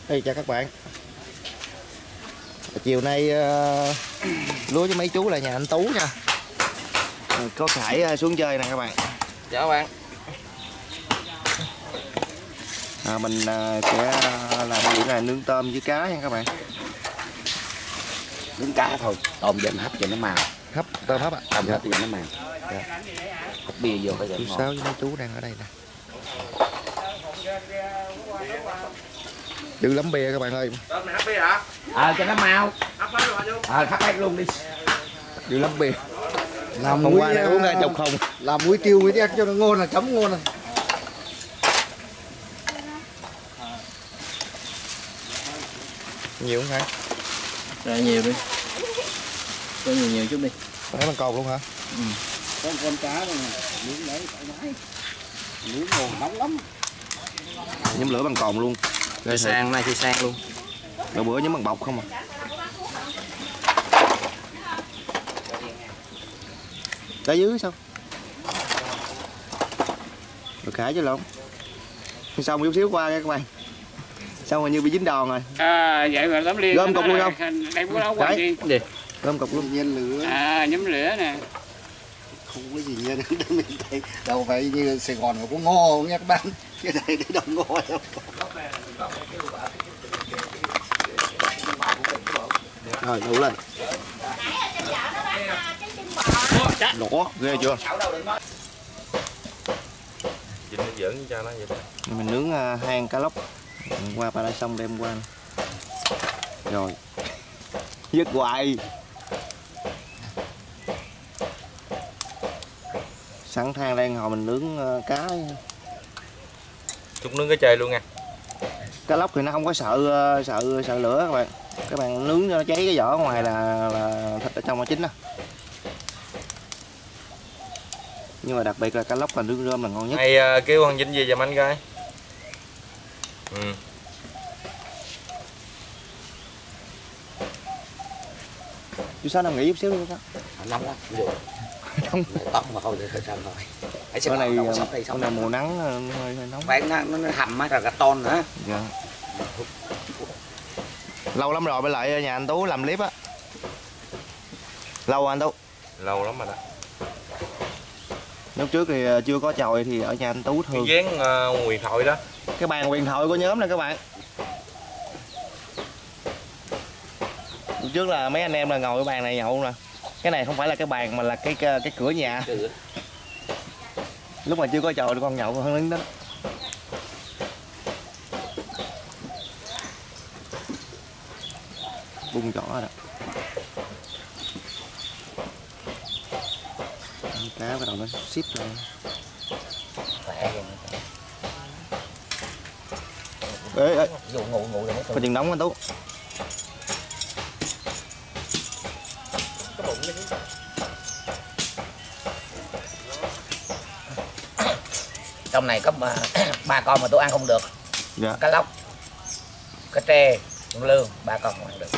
Hey, chào các bạn. Chiều nay lúa với mấy chú là nhà anh Tú nha. Có Khải xuống chơi nè các bạn. Chào các bạn. Mình sẽ làm cái này nướng tôm với cá nha các bạn. Nướng cá thôi, tôm dần hấp cho nó màu. Hấp tôm hấp ạ. Tôm hấp cho nó màu. Dạ. Hấp bia vô cái Chú Sáu với mấy chú đang ở đây nè. Dữ lắm bia các bạn ơi. Tôm này hấp bia hả? Cho nó màu. Hấp hết luôn hả chú? Hấp hết luôn đi. Dữ lắm bia. Làm hôm muối, qua này uống ra chục không. làm muối tiêu muối đen cho nó ngon là chấm ngon này. Nhiều không hả? Ra nhiều đi. Cho nhiều chút đi. Lấy bằng cồn luôn hả? Ừ. Con cá này nướng đấy thoải mái. Nướng ngon nóng lắm. Nhấm lửa bằng cồn luôn. Rồi sang nay thì sang luôn. Đầu bữa nhấm bằng bọc không à? Đá dưới sao? Rồi Khải chứ lộn. Xong chút xíu qua nha các bạn. Xong rồi như bị dính đòn rồi. Vậy mà tấm liên gom cục luôn không? Đây có nấu qua gì? Gom cục luôn. Nhiên lửa. Nhóm lửa nè. Không có gì nhiên mình thấy đâu phải như Sài Gòn có ngô nha các bạn. Cái này để đồng ngô đâu. Rồi đủ lên. Lỗ ghê chưa? Dẫn cho nó vậy. Mình nướng hang cá lóc qua ba đã xong đem qua. Rồi. Dứt hoài. Sẵn than đang hồi mình nướng cá. Chút nướng cái chày luôn nha. Cá lóc thì nó không có sợ lửa các bạn. Các bạn nướng cho nó cháy cái vỏ ngoài là thịt ở trong nó chín đó. Nhưng mà đặc biệt là cá lóc là nướng rơm là ngon nhất. Hay kêu con Vinh gì giùm anh coi. Chú Sáu nằm nghỉ chút xíu luôn đó. Nóng lắm. Nóng. Tóc mà không được sao rồi. Cái này mùa nắng hơi nóng. Phải nó hầm á rồi cả ton nữa. Dạ. Lâu lắm rồi mới lại nhà anh Tú làm clip á. Lâu anh Tú. Lâu lắm rồi đó. Lúc trước thì chưa có chòi thì ở nhà anh Tú thường. Cái dán huyền thoại đó. Cái bàn huyền thoại của nhóm này các bạn. Lúc trước là mấy anh em là ngồi cái bàn này nhậu nè. Cái này không phải là cái bàn mà là cái cửa nhà. Lúc mà chưa có chòi thì con nhậu hơn đứng đó. Bung chỏ rồi đó. Cá bắt đầu nó ship rồi. Ê, Ngủ có chừng nóng anh Tú. Trong này có ba con mà tôi ăn không được. Dạ. Cá lóc, cá tre, con lương, ba con không ăn được.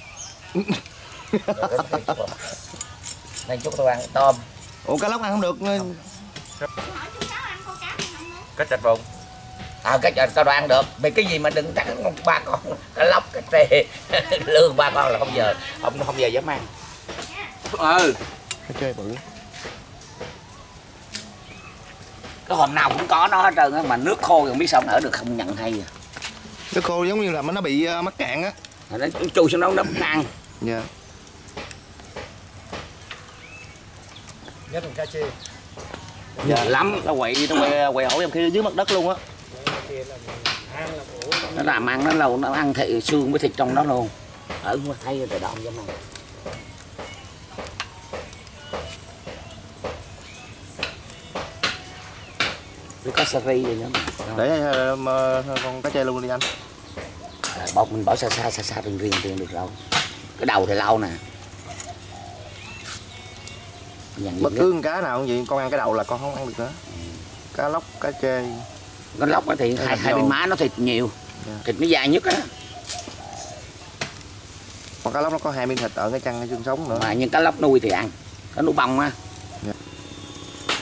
Nên chút tôi ăn tôm. Ủa cá lóc ăn không được. Cá chạch bụng. Cái tao đồ ăn được. Vì cái gì mà đừng chắc ba con cá lóc, cá tre, lương ba con là không giờ không giờ dám ăn. Cá tre bự. Cái hòm nào cũng có nó hết trơn á, mà nước khô không biết sao nở được không nhận hay. Nước khô giống như là nó bị mắc cạn á. Nó chui xuống nó ăn. Dạ. Nhất là cá chê. Dạ lắm, nó quậy ổ trong khi dưới mặt đất luôn á. Nó làm ăn nó lâu, nó ăn thịt xương với thịt trong đó luôn. Ở thấy rồi đòn giống này. Với có sari gì nữa. Để con cá chê luôn đi anh. Bọc mình bỏ xa riêng được đâu. Cái đầu thì lâu nè. Bất cứ con cá nào cũng vậy, con ăn cái đầu là con không ăn được nữa. Cá lóc, cá chê. Con lóc thì hai bên má nó thịt nhiều. Thịt nó dài nhất á. Còn cá lóc nó có 2 miếng thịt ở cái chân cái xương sống nữa. Mà nhưng cá lóc nuôi thì ăn. Cá nuôi bông á.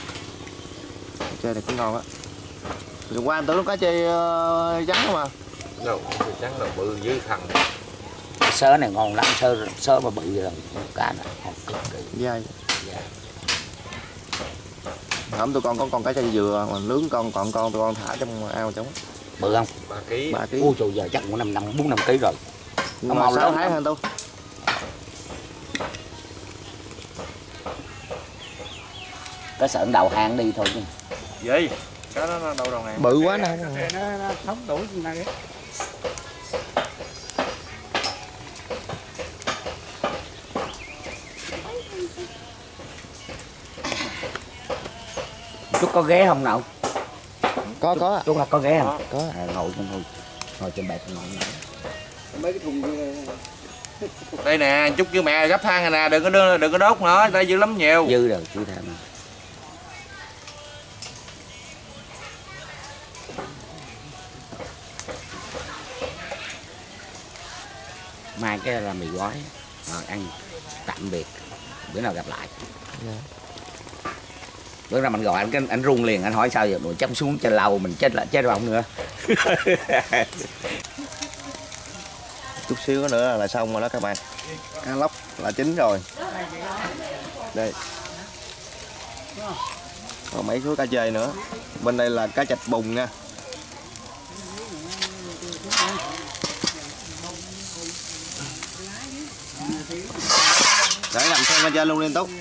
Cá chê này cũng ngon á. Hôm qua em tưởng nó cá chê trắng mà. Đâu, trắng là bự dữ thằng. Sớ này ngon lắm, sớ mà bự rồi cá này ngon cực kỳ. Dai. Hổm tụi con có con cá chay dừa mà nướng con tụi con thả trong ao trống. Bự không? 3 kg. 3 kg. Ui trời, giờ chắc cũng 4-5 kg rồi. Nhưng mà 6 tháng hơn tôi. Cái sợn đầu hang đi thôi chứ. Gì? Cá nó đâu đầu hàng. Bự quá nè. Nó sống đủ như này. Chút có ghé không nào? Có. Chút là có ghé không? Có. Ngồi trên bạc ngồi. Mấy cái thùng Đây nè, chút với mẹ gấp than này nè, đừng có đốt nữa, đây dữ lắm nhiều. Dư rồi, chứ thêm. Mai cái là mì gói, ăn tạm biệt, bữa nào gặp lại. Bữa nào mình gọi anh run liền, anh hỏi sao giờ mình chấm xuống trên lầu mình chết vào không nữa. Chút xíu nữa là xong rồi đó các bạn. Cá lóc là chín rồi. Đây. Còn mấy số cá chê nữa. Bên đây là cá chạch bùn nha. Để làm thêm cá chê luôn liên tục.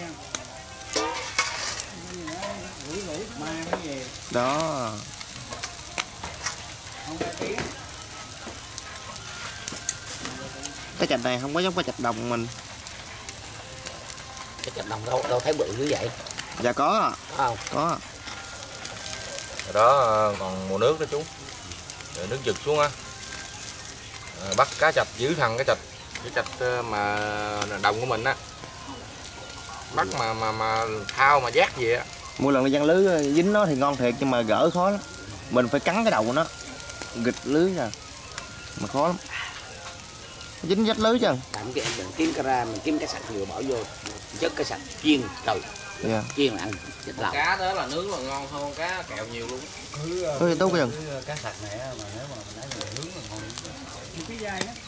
Đó. Cái chạch này không có giống cái chạch đồng mình. Cái chạch đồng đâu thấy bự như vậy. Dạ có. Không? Có. Rồi đó còn mùa nước đó chú. Rồi nước giật xuống á. Bắt cá chạch giữ thằng cái chạch mà đồng của mình á. Bắt mà thao mà giác gì á. Mỗi lần đi giăng lưới dính nó thì ngon thiệt nhưng mà gỡ khó lắm. Mình phải cắn cái đầu của nó. Gịch lưới ra. Mà khó lắm. Dính vách lưới chứ. Tạm cái mình kiếm cái ra, mình kiếm cái sạch vừa bỏ vô, chất cái sạch chiên trời. Yeah. Chiên là ăn thịt lẩu. Cá đó là nướng là ngon hơn cá kẹo nhiều luôn. Ôi tốt cái rừng. cá sạch này mà nếu mà mình lấy về nướng là ngon. Cái dai đó.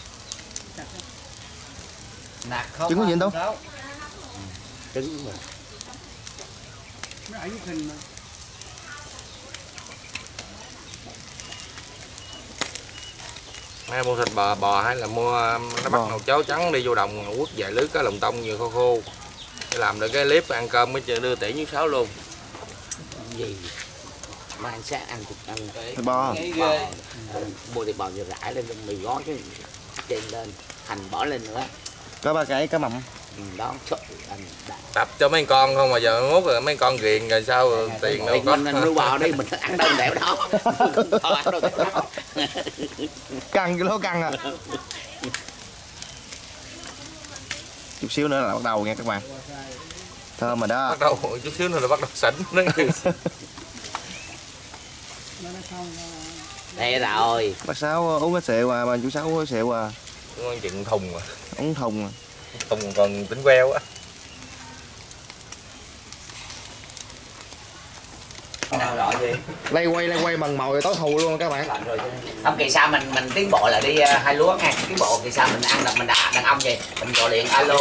Nạc không. Trứng có gì đâu? Trứng mà. Nó ở dưới thình mà. Mai mua thịt bò hay là mua nó bắt nồi cháo trắng đi vô đồng quất vài lưới cá lồng tông vừa khô để làm được cái clip ăn cơm mới đưa tỷ như sáu luôn. Gì mai ăn sáng ăn Thịt bò. Mua thịt bò vừa rải lên mì gói cái trên lên hành bỏ lên nữa. Có 3 cái cá mặm. Đó anh Tập cho mấy con không mà giờ mốt rồi mấy con ghiền rồi sao rồi tiền đâu có. Mình nuôi bò đi mình ăn đâu đẻo đó. Ăn đâu đẻo đó. Căng cái lỗ căng à. Chút xíu nữa là bắt đầu nha các bạn. Thơm rồi đó. Bắt đầu chút xíu nữa là bắt đầu sỉnh nó. Đây rồi. Bác Sáu uống cái xẹo mà chú Sáu uống cái xẹo à. Uống chuyện thùng mà. Uống thùng à. Thùng còn tính queo á. Rồi gì? Lay quay bằng mồi tối thù luôn các bạn. Không kỳ sau mình tiến bộ là đi hai lúa nha. Tiến bộ kỳ sau mình ăn là mình đàn ông vậy. Mình gọi điện alo.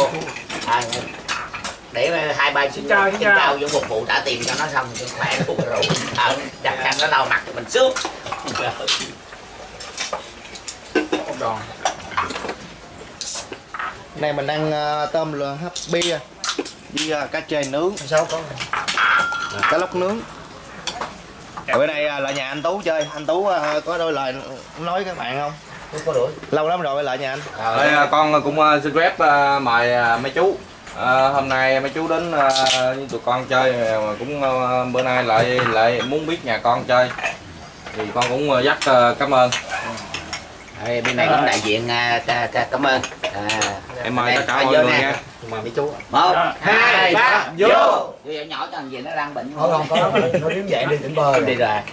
Để 2-3 xin cao vô phục vụ trả tiền cho nó xong cho khỏe nó uống rượu. Đặt khăn nó lau mặt mình sướng. Đòn. Này mình ăn tôm lừa hấp bia với cá chê nướng. Sao có? Cá lóc nướng. Ở bên này là nhà anh Tú chơi. Anh Tú có đôi lời nói với các bạn không? Có đuổi. Lâu lắm rồi lại nhà anh. Đây, con cũng xin phép mời mấy chú. Hôm nay mấy chú đến với tụi con chơi mà cũng bữa nay lại muốn biết nhà con chơi thì con cũng dắt cảm ơn. Bên này cũng đại diện cảm ơn. Em mời tất cả mọi người nha. Mà mấy chú. 1, 2, 3 vô. Vô nhỏ cho thằng gì nó đang bệnh. Không có nó đứng dậy đi tỉnh bơi. Đi rồi.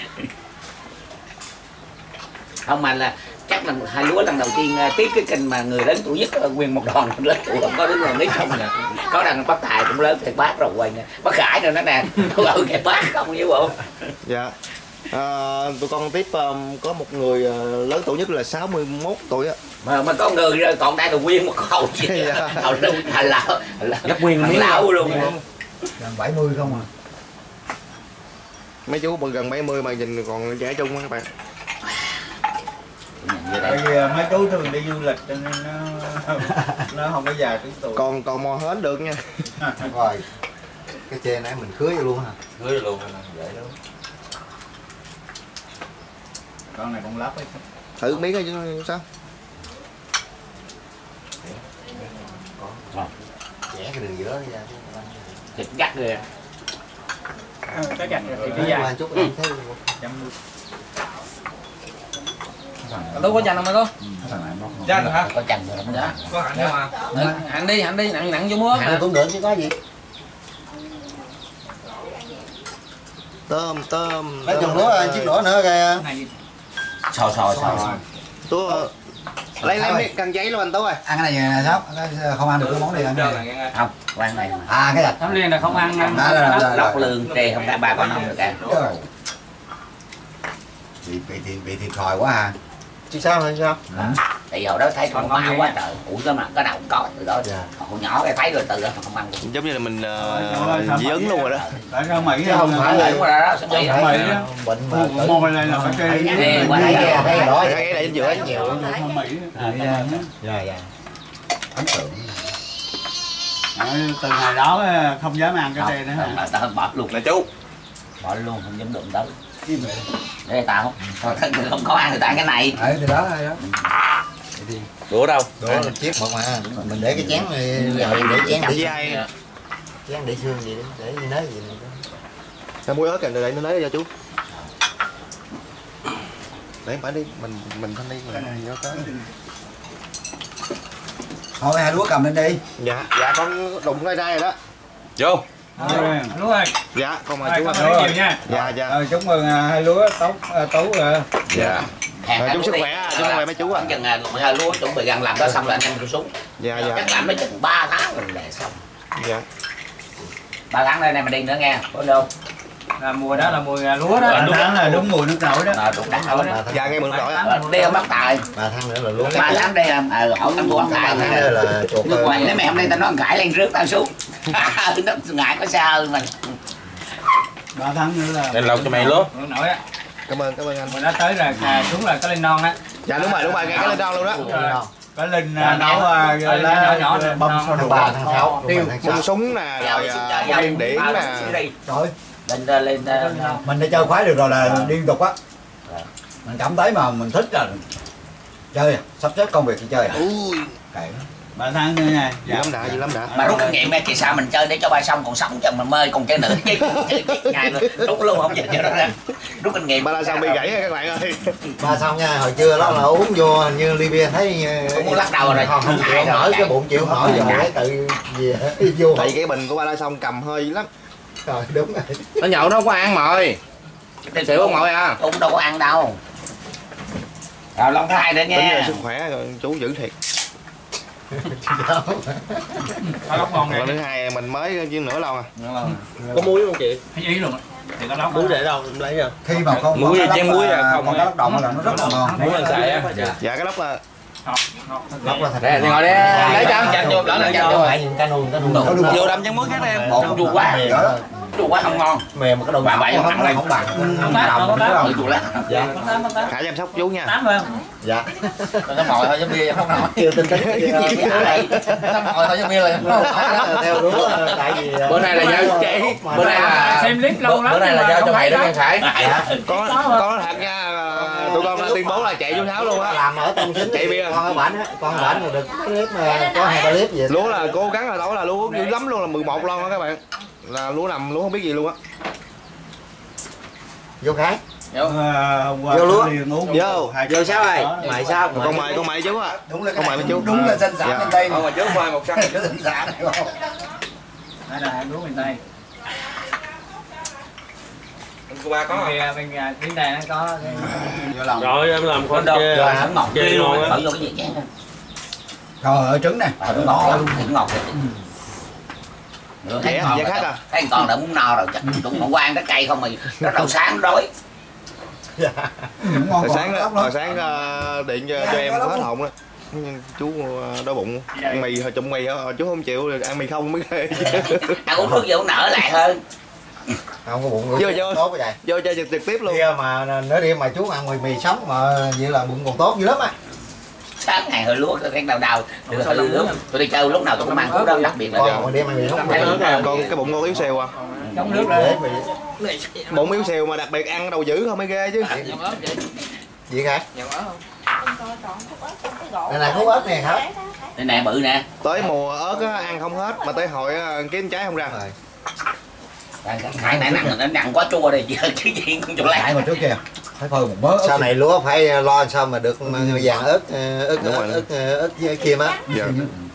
Không mà là chắc là hai lúa lần đầu tiên tiếp cái kênh mà người lớn tuổi nhất nguyên một đoàn lớn tuổi không có đứa nào biết không nè. Có đàn bác Tài cũng lớn thì bác rồi quay nè. Bác Khải rồi nó nè. Kìa bác không với bộ. Dạ. Tụi con tiếp có một người lớn tuổi nhất là 61 tuổi á. Mà có người rồi còn đang được nguyên một hầu gì hầu lão gấp nguyên miếng lão luôn. Gần 70 không à. Mấy chú gần 70 mà nhìn còn trẻ trung á các bạn. Tại vì mấy chú thường đi du lịch cho nên nó không có già tiếng tuổi. Còn mò hến được nha. Rồi cái chê nãy mình cưới luôn hả? cưới luôn vậy đó. Con này con lắp ấy. Thử miếng coi chứ sao. Vẽ cái đường giữa ra. Thịt gắt rồi. Cái gạch thì Đi cái qua chút em thấy Tôi có chanh không cô? Chanh hả? Có chanh rồi đó. Có hạnh không à? Hẳn đi, nặng vô mưa. ăn cũng được chứ có gì. Tôm Lấy chồng lúa chiếc đũa nữa kìa. Xò. Tú lấy miếng căng giấy luôn anh Tú ơi. Ăn cái này nè Sóc, không ăn được cái món này ăn cái này. Không, quan này. À cái thịt. Tấm liên là không ăn. Lóc lương trê không cả ba con không được ăn. Bị thiệt thòi quá à. Chứ sao hay sao? Thì hồi đó thấy con ma quá trời. Ủa cái mà cái nào cũng có từ đó. Hồi nhỏ cái thấy rồi từ đó mà không ăn. Giống như là mình dị ứng luôn rồi đó. Tại sao Mỹ Chứ không phải là Đúng rồi đó, sẽ bị đó. bệnh mà môi này là phải cây Ê, qua đây kìa. thấy đó Cái này giữa nhiều. Mỹ. Dạ. Ấn tượng. Từ ngày đó không dám ăn cái này nữa hả? Tao bỏ luôn. Nè chú. Bỏ luôn không dám đụng tới. Để tao không có ăn thì tại cái này. Từ đó hay đó. Đũa đâu? Đũa mình chiếc một mà mình để cái chén này rồi để chén để Dai. chén để xương gì để như nới gì này. Sao muối ớt kìa để nó lấy cho chú. Để phải đi mình thanh đi nó tới. Thôi hai đũa cầm lên đi. Dạ con đụng cái đây rồi đó. Vô. Đúng rồi. Dạ con mời chú Con ăn. nhiều nha. Dạ. Chúc mừng hai lúa Tú rồi. Dạ. Chúc sức khỏe, chúc sức khỏe mấy chú ạ. Chừng hai lúa chuẩn bị gần làm đó xong là anh em tụi xuống. Dạ. Chắc làm nó chừng 3 tháng rồi là xong. Dạ. 3 tháng đây này mình đi nữa nghe. Có đâu. Là mùa đó là mùa lúa đó. Đúng là đúng mùa nước nổi đó. Đúng đắn rồi đó. Dạ nghe mừng đổi á. Đi không bắt tài. 3 tháng nữa là lúa. 3 tháng đây hỏi tao mua bắt tài. 3 tháng nữa là chuột. Nước ngoài lấy mẹ hôm nay tao nói ăn cải lên rước tao xuống. Nó ngại có xa hơn mình. 3 tháng nữa là. Lên lọc cho mày luôn. Nước nổi á. Cảm ơn anh. Mình đã tới rồi xuống là có lên non á. Dạ đúng rồi nghe cái lên non luôn đó. Có lên nấu nhỏ bông sau đồ. 3 tháng 6. Bông súng nè, rồi bông điển nè. Rồi. Lên Mình đã chơi khoái được rồi là liên tục á. Mình cảm thấy mà mình thích là chơi sắp xếp công việc đi chơi. Ui. 3 tháng nữa nha. Dữ lắm đã. mà rút kinh nghiệm nghe chị sao mình chơi để cho ba xong còn sống chứ mà mê còn chơi nữa chứ chơi ngày luôn rút luôn không chơi cho nó ra rút kinh nghiệm. Ba la xong bị gãy các bạn ơi. Ba xong nha, hồi trưa đó là uống vô hình như ly bia thấy cũng muốn lắc đầu rồi không chịu nổi cái bụng chịu nổi rồi lấy tự gì vô. Tại cái bình của ba la xong cầm hơi lắm. Rồi đúng rồi. Nó nhậu đâu có ăn mồi. Xỉu không mồi à? Cũng đâu có ăn đâu. Rồi Long Thai nữa Tính ra nha. sức khỏe rồi chú giữ thiệt. Ngon Lần thứ hai mình mới chứ nửa lâu à. Có muối không chị? thấy ý luôn á. Thì có lóc Muối để đâu em lấy nha. Khi mà con Muối cái chén muối à, không con cá lóc đồng là nó rất là ngon. Muối ăn xài á. Dạ cái lóc là Lóc là thật. Đây thì ngồi đây lấy cho. Chanh vô lỡ là chanh vô. Vô đâm chén muối khác em. Một chua quá. Chua quá không ngon. Mềm mà cái đầu Bà bảy không không ăn không bằng. Tự chua lắm. Khải chăm sóc chú nha. 8 phải không? Dạ. Nó mồi thôi giống bia không nổi. Kêu tin tính. Nó mồi thôi giống bia là Theo đúng tại vì Bữa nay là giao chị. Bữa nay là Xem clip lâu lắm. Bữa nay là giao cho mày đó nha Khải. Có thật nha. Tụi con tuyên bố là chạy chú Tháo luôn á. làm ở Tân Chính Chạy bia. con ở bển á, con ở bển rồi được clip mà có 2-3 clip vậy. Lúa là cố gắng là tối là lúa dữ lắm luôn là 11 lon đó các bạn. Là lúa nằm lúa không biết gì luôn á. Vô Khải. Hôm qua Vô lúa. Vô sao ơi? Mày sao? Con mời chú á. Đúng là Con mời mấy chú. đúng là dân sản bên đây. Mà chú khoai 100. Cái dân sản này không? Đây là hai lúa miền Tây. Cô ba có không? Bên tiếng Đài nó có. Rồi em làm con đâu. kia. Rồi hắn ngọt Ghê ghê luôn luôn. á. Bỏ vô cái gì chén. Rồi ở trứng nè. Nó ngọt lắm, thịt ngọt. Dễ khác à. Thấy con đã muốn no rồi chắc cũng quan trái cây không mà nó đầu sáng đói. Ngon hồi sáng điện cho em hết hồn đó. Chú đói bụng ăn mì hồi trụng mì chú không chịu ăn mì không mới ghê. Ăn uống nước vô nở lại hơn. Không có bụng tốt vậy. Vô chơi trực tiếp luôn. Kia mà nói đi mà chú ăn mì sống mà vậy là bụng còn tốt dữ lắm á. Sáng ngày hồi lúa cái đầu tôi đi chơi lúc nào tôi cũng ăn thuốc đó, đặc biệt là còn đêm ăn mì sống. Còn cái bụng ngon yếu xìu à. Trong nước rồi. Bụng yếu xìu mà đặc biệt ăn đầu dữ không mới ghê chứ. Gì hả? Này này khúc ớt nè hả? Đây nè bự nè. Tới mùa ớt á, ăn không hết mà tới hồi kiếm trái không ra. Hải này nặng quá chua đây chứ gì cũng chỗ lại mà trước kia phải phơi một mớ. Sau này lúa phải lo sao mà được vàng ớt kia á. Dạ.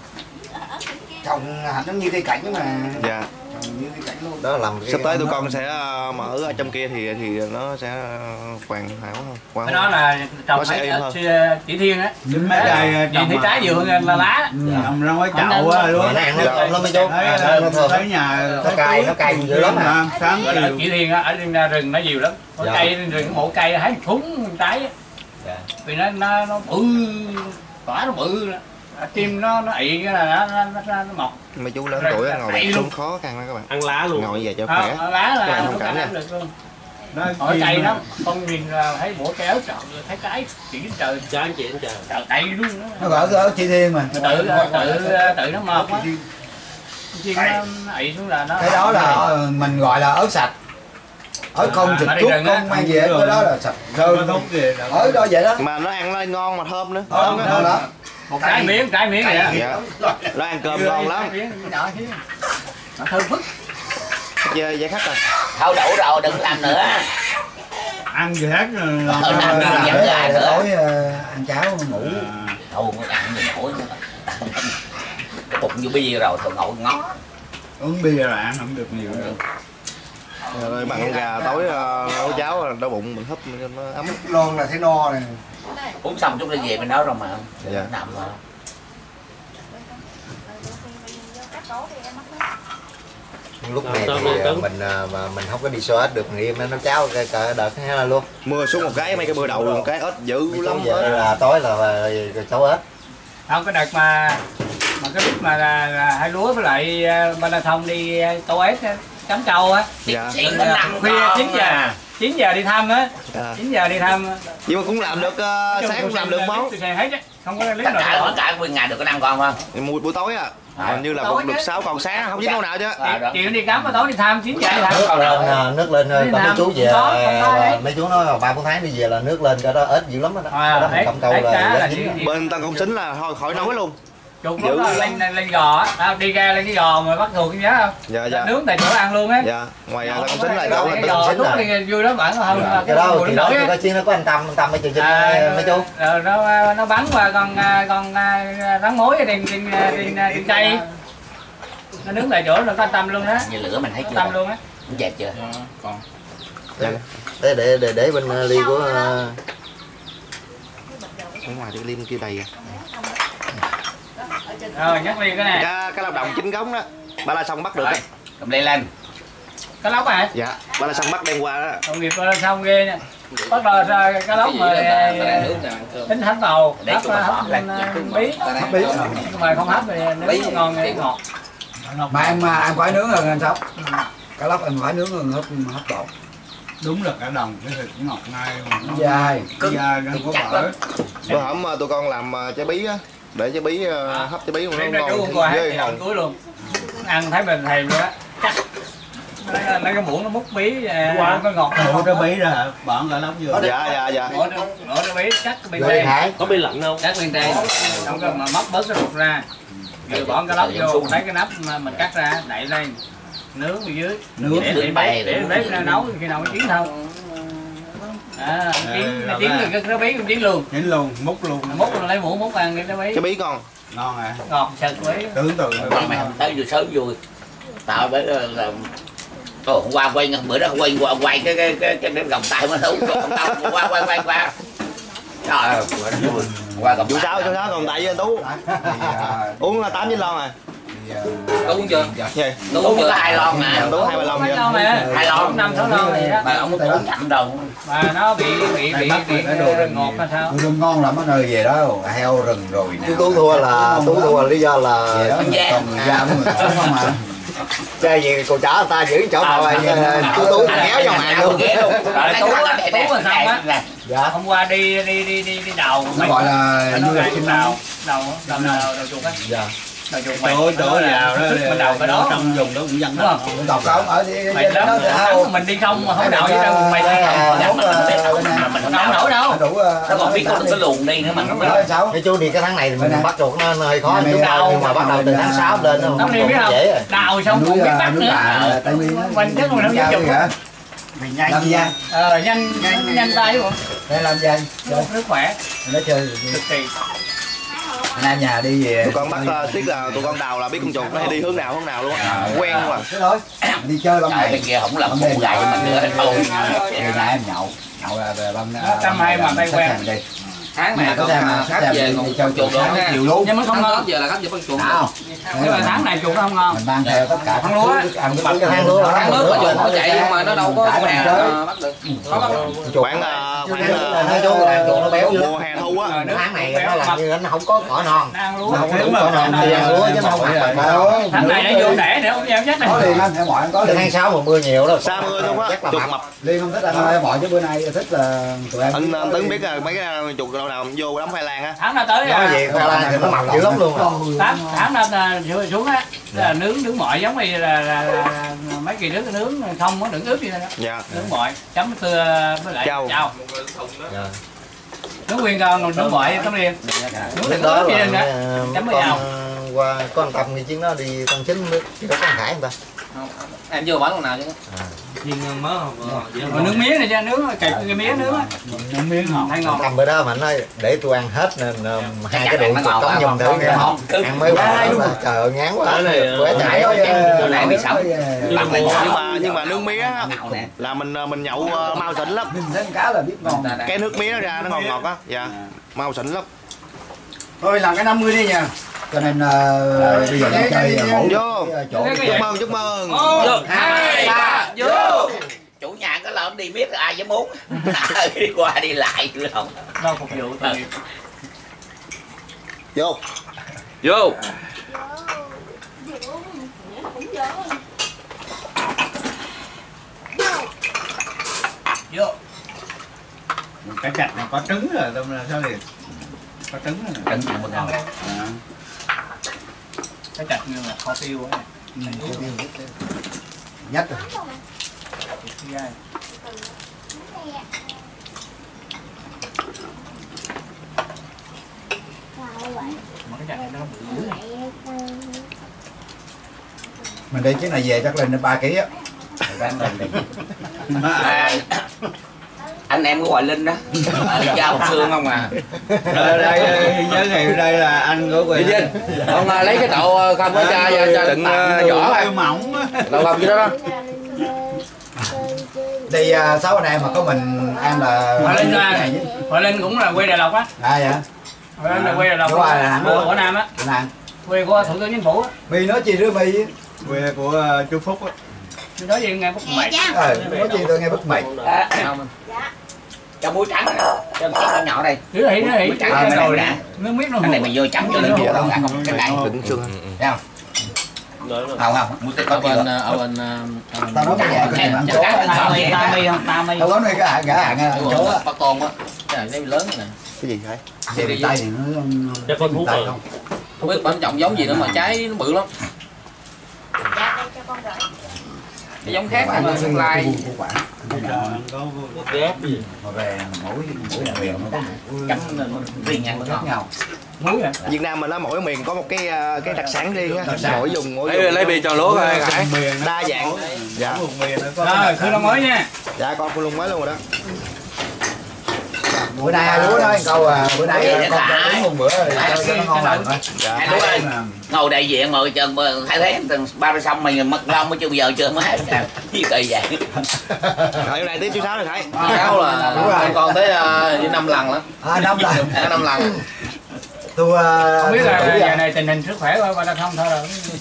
Trồng hạt giống như cây cảnh mà. Dạ. Như cây cảnh luôn. Đó làm Sắp tới tụi con sẽ mở ở trong kia thì nó sẽ hoàn hảo hơn. Cái đó là trồng phải chỉ thiên á. Mấy cây trồng thấy trái vừa hơn là lá. Trồng ra mấy chậu á luôn. Nó ăn nó mới chút. Thấy nhà nó cay dữ lắm à. Sáng Chỉ thiên á, ở trên rừng nó nhiều lắm. Có cây trên rừng mỗi cây thấy thúng trái á. Vì nó bự, tỏa nó bự. Chim nó ị cái là nó mọc. Mấy chú lớn tuổi ngồi xuống khó khăn đó các bạn. Ăn lá luôn. Ngồi về cho khỏe. Lá là các bạn thông cảm nha. Ở cây nó con nhìn là thấy mỗi cây ớt trời, thấy trái chỉ trời. Trái chị anh trời. Trời đầy luôn đó. nó gọi cái ớt chỉ thiên mà. Tự nó mọc á. Chim nó ị xuống là nó. Cái đó là mình gọi là ớt sạch. Ớt không trực chút không mang về cái đó là sạch. Thơm ở đó vậy đó. Mà nó ăn nó ngon mà thơm nữa. Thơm đó. Một trái miếng vậy á. Dạ. Nó ăn cơm ngon lắm. Nó thơm phức. Vậy khách rồi. Thôi đủ rồi đừng làm nữa. Ăn gì hết tối ăn cháo ngủ. Đâu ăn gì nổi. Cái bụng vô bia rồi thường ngồi ngót. Uống bia là ăn không được nhiều nữa. Rồi bằng con gà tối nấu cháo đau bụng mình húp cho nó ấm. Lon là thấy no này. Uống xong chút đi về mình nói rồi mà. Dạ. Nằm mà. Lúc này thì mình không có đi xóa ếch được, mình im nấu cháo cả đợt hay là luôn. Mưa xuống một cái mấy cái mưa đầu một cái ếch dữ lắm. Là tối là cháu ếch. Không cái đợt mà cái lúc mà là hai lúa với lại ba la thông đi câu ếch cắm câu á. Dạ. Khuya 9 giờ đi thăm á. 9 giờ đi thăm. Nhưng mà cũng làm được sáng cũng làm được món. Không có lấy Tất cả nguyên ngày được có 5 con không? Buổi tối à. Hình như là cũng được 6 con sáng không dính đâu nào chứ. Chiều đi cắm mà tối đi thăm 9 giờ đi thăm. Nước lên có mấy chú về mấy chú nói 3-4 tháng đi về là nước lên cho đó ếch dữ lắm đó. Đó mình cầm câu là bên Tân Công Sính là thôi khỏi nói luôn. Chục lúc đó lên gò á, đi ra lên cái gò mà bắt thường nhớ không? Dạ. Nướng tại chỗ ăn luôn á. Dạ, ngoài Tân Công Sính này đâu cái gò nút đi vui đó bạn hơn cái đó thì đó có chiên nó có anh Tâm mấy chú. Rồi nó bắn qua con rắn mối trên cây. Nó nướng tại chỗ là có Tâm luôn đó. Như lửa mình thấy chưa? Tâm luôn á. Dẹp chưa? Còn. Để bên ly của ở ngoài cái ly kia đầy à. Rồi nhắc ly cái này. Cái lao động chính gống đó. Ba La Xong bắt được. Cầm ly lên. Cá lóc hả? Dạ, Ba La Xong bắt đem qua đó. Công nghiệp Ba La Xong ghê nha. Bắt đầu cá lóc mà tính thánh tàu, hấp bí. Mà không hấp thì nướng ngon ngọt. Mà em phải nướng rồi anh Sóc. Cá lóc em phải nướng rồi hấp bột. Đúng là cả đồng cái thịt ngọt ngay dài không có bở. Bữa hổm tụi con làm trái bí á, để trái bí hấp trái bí mà nó ngon ghê ngon túi luôn. Ăn thấy mình thèm luôn á. Mấy cái muỗng nó múc bí nó ngọt. Muỗng trái bí ra hả? Bọn cả lóc vừa. Dạ. Muỗng trái bí cắt cái bí tây. Có bí lạnh không? Cắt bí tây. Xong rồi mà móc bớt cái ruột ra. Rồi bỏ cái lóc vô, lấy cái nắp mà mình cắt ra đậy lên. Nướng ở dưới. Nướng để bếp nấu khi nào nó chín thôi. Nó chín rồi cái bí cũng chín luôn. Chín luôn, múc luôn. Múc rồi lấy muỗng múc ăn đi cái bí. Trái bí con. Ngon à. Ngọt sực bí. Tưởng tượng. Mày tới vừa sớm vui. Tạo bởi là hôm qua quay bữa đó quay cái gồng tay mới thú qua. Trời ơi, qua gồng. Chú Sáu còn tại với anh Tú. Uống là 8 chén lon à. Tú chưa? Gì? Tú có 2 lon nè. Tú 2-3 lon vậy. 2 lon 5-6 lon vậy đó. mà ông uống chậm đầu. Mà nó bị ngọt hay sao? Rừng ngon lắm ở nơi về đó, heo rừng rồi nè. Tú thua lý do là Còn da của mình sống không à. chơi gì cô chở người ta giữ chỗ nào Tú kéo vào màn luôn. Tú là xong á. Dạ. Hôm qua đi đầu. Nó gọi là du lịch sinh đầu chuột á. Dạ. Đầu chuột mày chỗ vào đó mình đầu cái đó trong vùng đó cũng dân đó. đọc không ở đi mày đó mình đi không mà không đậu với đâu mày đi không mình không nổi đâu. Nó còn biết có cái luồng đi nữa mà nó Cái chú đi cái tháng này thì mình bắt chuột nó hơi khó chút đâu, nhưng mà bắt đầu từ tháng 6 lên nó đi biết không? dễ rồi. Đào xong cũng biết bắt nữa. Mình chứ còn không biết chụp. Mày nhanh làm gì Nhanh tay luôn. đây làm gì Rất khỏe. nó chơi Cực kỳ. anh nhà đi về Tụi con bắt tiếc là tụi con đào là biết con chuột nó hay đi hướng nào luôn á. Quen mà. thế thôi đi chơi ban trời ngày bên kia không làm phụ gài cho mình nữa thôi. ngày nay em nhậu là về ban Tâm hay mà tay quen. Tháng này có khách về còn chuột nữa ha. chiều luôn Nhưng mà không ngon. Giờ là khách về phân chuột. không Nhưng mà tháng này chuột nó không ngon. mình mang theo tất cả Ăn lúa á. ăn cái than lúa Tháng nước mà chuột nó chạy nhưng mà nó đâu có chỗ nào bắt được. Khó bắt được. Khoảng nói chú là chuột nó béo mùa hè thu á. tháng này nó làm như nó không có cỏ non Ăn lúa. không có đủ cỏ non thì ăn lúa chứ nó không phải Tháng này nó vô đẻ để không dám chết này. có liền anh mọi anh có liền Tháng 6 mà mưa nhiều đó. Xa mưa luôn á. Chuột mập. liên không thích ăn mọi chứ bữa nay thích là tụi em Anh Tấn biết mấy cái chuột đâu nào vô đóng khoai lang á. Tháng nào tới Nói gì khoai lang thì nó mập dữ lắm luôn. tháng nào xuống á là nướng mọi giống như là mấy kỳ nướng không có đựng ướp gì đó. Dạ. Nướng mọi chấm với lại Chao. nướng nguyên con nướng mọi tấm liền nướng đựng ướp gì nữa chấm với dầu. Qua có anh Tâm thì chứ nó đi Tân Chính chứ có con Khải người ta. Em chưa bán con nào chứ. Chiên mớ không? Nướng mía này cho nướng kẹp cái mía nướng á. Nướng miếng ngon hay ngon. Tâm bữa đó mà anh nói để tôi ăn hết nên hai cái đũa chuột trống dùng thử nghe không? Ăn mới quá trời ơi ngán quá. Bữa chạy Bữa nay bị sống. nhưng mà nướng mía là mình nhậu mau xịn lắm. nhìn thấy cá là biết ngon Cái nước mía nó ra nó ngọt á. Dạ. Mau xịn lắm. Thôi làm cái 50 đi nha. cho nên bây giờ đi chơi mỗi Vô. chỗ Chúc mừng. 1, 2, 3 vô. Chủ nhà có lợn đi biết ai dám muốn. Đi qua đi lại nữa không. Đâu phục vụ tôi. Vô. Vô. Vô. Cái chạch này có trứng rồi, tâm là sao liền? Có trứng rồi. Trứng ăn một ngon. Cái chạch như là kho tiêu ấy. nhất rồi Mà cái chạch này nó bự dữ. mình đi chuyến này về chắc lên đến 3 kg á Anh em của Hoài Linh đó. Đi giao xương không à. Đây nhớ ngày đây là anh của Quỳnh. Ông lấy cái tậu không có cho đựng vỏ thôi. Mỏng á. Đâu làm gì đó đó. đi 6 anh em mà có mình em là Hoài Linh cũng là quê Đà Lạt á. ai vậy Hoài Linh là quê Đà Lạt. Đúng rồi, là của Nam á. Nam Quê của Thủ tướng Chính phủ á. Mi nói chi đứa Mi Quê của chú Phúc á. Tôi nói gì nghe bút mày. nói chi tôi nghe bức mày Cho muối trắng cho cái nhỏ đây. Thứ hỉ Trắng rồi nè. Nước miếng nó Cái này mà vô chấm cho lên chùa không cả không cái này. Đựng xương. Thấy không? Không, muối tết có bên tao nói cái nhà cái bạn chỗ ta mi tao nói cái gã hàng chỗ á Bắt con á. Cái này lớn này. Cái gì vậy? về miền Tây thì nó Cho con hút rồi. Không biết bản trọng giống gì nữa mà trái nó bự lắm. Cái giống khác mà tương lai. Có ghép gì? mà về mỗi miền nó có một chấm riêng ăn khác nhau muối à. Việt Nam mình nó mỗi miền có một cái đặc sản riêng á. Mỗi vùng Lấy bì tròn lúa coi Khải. đa dạng. Dạ. Một miền nó có. Rồi, khơi long mới nha. Dạ con phương luôn mới luôn rồi đó. bữa nay lúa nói câu bữa nay con cho uống một bữa rồi cho nó ngon lành thôi Dạ. Hai đứa ơi, ngồi đại diện ngồi chờ thay thế ba mươi xong mày mất lông mới chưa giờ chưa mới hết gì kỳ vậy. Rồi này tiếp chú Sáu rồi Khải. Cáo là con tới 5 lần lắm. 5 lần 5 lần. Tôi Không biết là giờ này tình hình sức khỏe của ba không thôi rồi.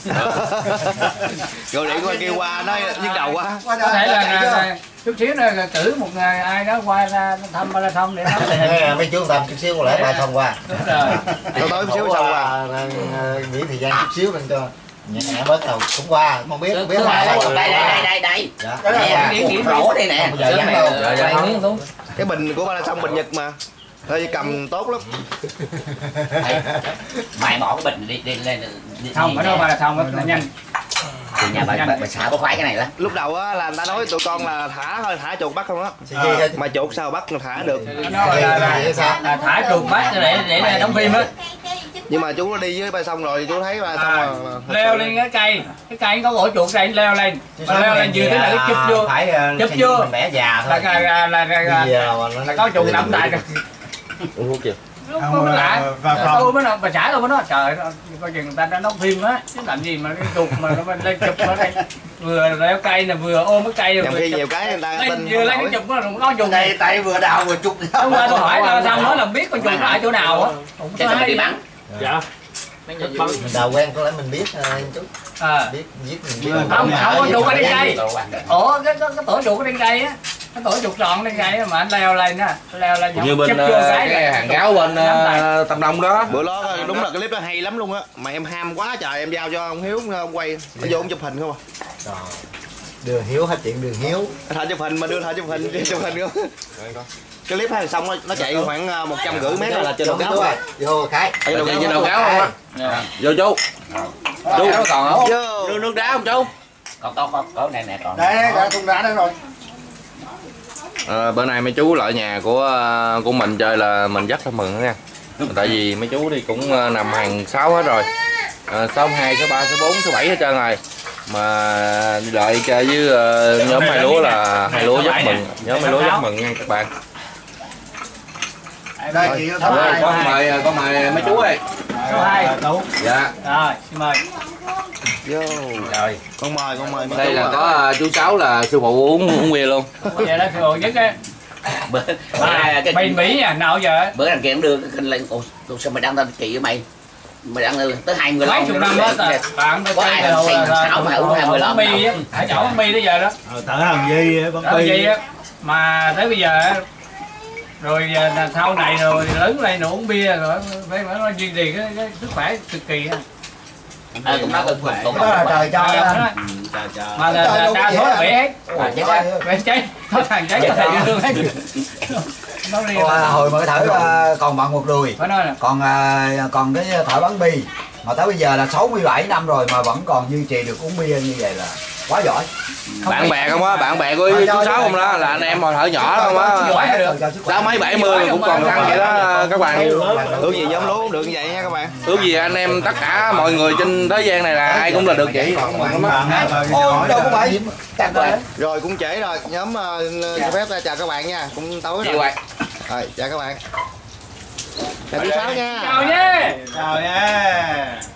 Gọi điện qua kêu qua nói nhức đầu quá. Có thể là chút xíu nữa cử một người ai đó qua ra thăm ba thông để nắm tình hình. mấy chú tầm chút xíu có lẽ ba thông qua. Đúng rồi. Tối chút xíu xong qua. Nghỉ thời gian chút xíu lên cho nhẹ bớt đầu cũng qua không biết đây nè rổ đây nè. Cái bình của ba xong bình Nhật mà. Thôi cầm tốt lắm. Mày bỏ cái bình đi lên. Không, ở đâu ba thông nó nhanh. Thì nhà bà xã có khoái cái này đó. Lúc đầu á là người ta nói tụi con là thả thôi, thả chuột bắt không đó. Mà chuột sao bắt thả được. Nó là thả chuột bắt để đóng phim á. Nhưng mà chú nó đi với ba xong rồi chú thấy ba xong rồi Leo lên cái cây có ổ chuột đây leo lên. Mà leo lên vừa tới nơi chụp vô. Chụp vô. Bẻ già thôi. Là có chuột nằm tại rồi. uống thuốc chưa? Lúc nó lạ. Tôi mới nói bà xã tôi mới nói trời ơi, coi chừng người ta đã đóng phim á, chứ làm gì mà cái chuột mà nó lên chụp nó đây. Vừa leo cây nè, vừa ôm cái cây rồi. Khi nhiều cái người ta tin vừa lấy cái chụp nó có chuột này tại vừa đào vừa chụp. Hôm qua tôi hỏi là xong nói là biết con chuột nó ở chỗ nào á. Chắc là đi bắn. Dạ. Mình đào quen có lẽ mình biết chút. Biết viết mình biết. Không có chuột ở trên cây. Ủa cái tổ chuột ở trên cây á. Cái tổ chuột tròn lên cây mà anh leo lên á, leo lên như bên cái hàng gáo bên Tâm Đông đó. Bữa đó đúng là cái clip đó hay lắm luôn á. Mà em ham quá trời em giao cho ông Hiếu ông quay, nó vô ông chụp hình không à. Đường Hiếu hết chuyện Đường Hiếu. Thả chụp hình mà đưa thả chụp hình không. Cái clip hay xong nó chạy khoảng 150 mét là trên đầu cáo rồi. Vô cái. Trên đầu cáo không á. Vô chú. Chú còn không? Đưa nước đá không chú? Có này nè còn. Đây thùng đá đây rồi. Bữa nay mấy chú lại nhà của mình chơi là mình rất là mừng nha. Tại vì mấy chú đi cũng nằm hàng 6 hết rồi. 6, 2, 6, 3, 6, 4, 6, 7 hết trơn rồi. Mà đi lại chơi với nhóm hai lúa là hai lúa rất mừng. Nhóm hai lúa rất mừng nha các bạn. Đây chị Con mời mấy chú ơi. Số 2. Dạ. Rồi, xin mời. Vô. Rồi. Con mời. Đây là có chú Sáu là sư phụ uống bia luôn. Vậy đó sư phụ nhất á. Mày Mỹ à, nào giờ? Bữa đằng kia cũng đưa cái kênh lên. Ủa, sao mày đăng tên kỳ với mày? Mày đăng tới 20 mấy chục năm hết rồi. Bạn tôi chơi là 20 lon. Mi á, ở chỗ Mi tới giờ đó. Tớ làm gì á. Mà tới bây giờ rồi sau này rồi lớn lên rồi uống bia rồi phải nói duy trì cái sức khỏe cực kỳ á. Cũng nói cũng trời cho mà là đa số là bể hết. Bể cháy, có thằng cháy thầy dương hết. Hồi mà cái thở còn bằng một đùi. Còn cái thở bắn bi mà tới bây giờ là 67 năm rồi mà vẫn còn duy trì được uống bia như vậy là quá giỏi. Bạn bè không á, bạn bè của chú Sáu không đó là anh em hồi thở nhỏ không á. Sáu mấy 70 cũng còn ăn vậy đó các bạn. Ước gì giống lúa cũng được như vậy nha các bạn. Ước gì anh em tất cả mọi người trên thế gian này là ai cũng là được vậy. Rồi cũng trễ rồi, nhóm phép ra chào các bạn nha, cũng tối rồi. Rồi chào các bạn. Chào chú Sáu nha. Chào nhé. Chào nha.